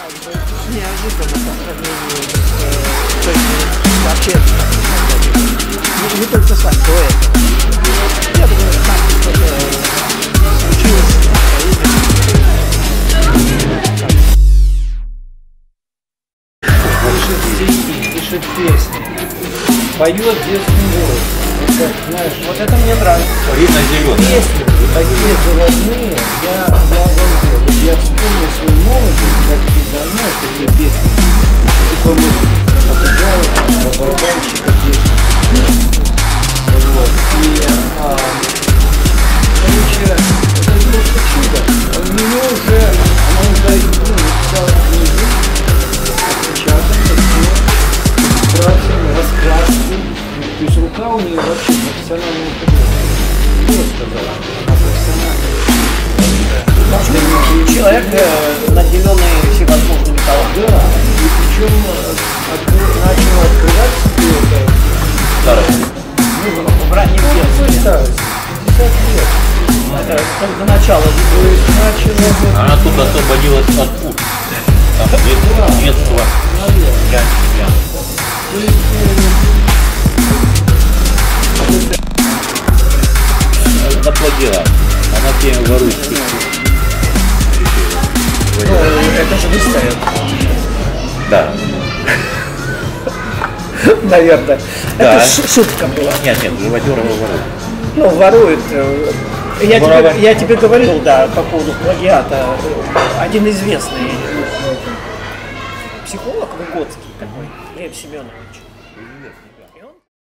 Неожиданно по сравнению с той же вообще не только с вами, до этого. Я думаю, там что-то случилось Пишет стихи, пишет песни, поет детским голосом. Вот, знаешь, вот это мне нравится. Видно зеленый. песни такие заводные, я обалдел. Вот я вспомнил свою молодость, как ты знаешь, такие песни. Такой вот отыграл барабанщика песни. Вот. И, короче, это просто чудо. У нее уже, она уже написала книгу, отпечатанную, все, красили, раскраски. То есть рука у нее вообще профессиональная художник. Кто сказал? Она профессиональная. Человек, наделенный всевозможными талантами. Да, и причем начал открывать себе это. Старость. В раннем детстве. Старость. 50 лет. Это до начала То жизни. есть начала Она тут освободилась от пут. Там детство. наверное. То есть, Это плагиат. Она тебе ворует стихи. Это же выставят. Да. Наверное. Да. Это шутка была. Нет, живодерова ворует. Ну, ворует. Воровать. Я тебе говорил, да, по поводу плагиата. Один известный психолог Выгодский такой, Лев Семенов.